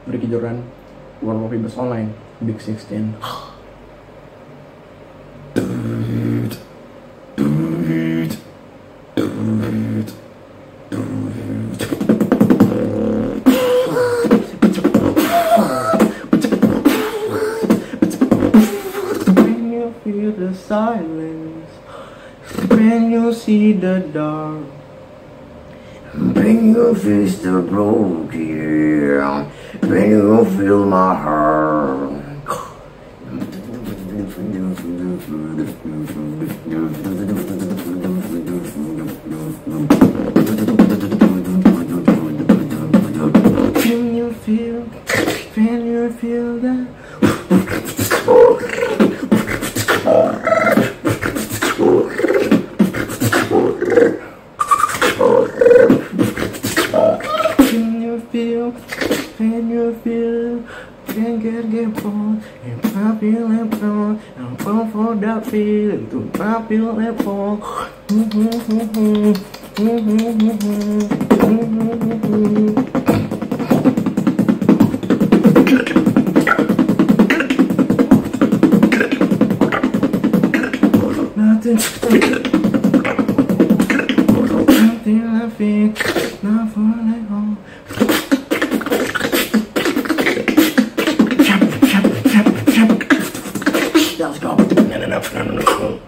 Ricky Jordan, World of Ibis Online, Big 16. When you feel the silence, when you see the dark, when you face the broken, when you feel my heart. Can you feel that? Can you feel, can't get on, and I feel it on, I'm fall for that feeling, to I feel it fall. Nothing I feel, not falling home. Let's go.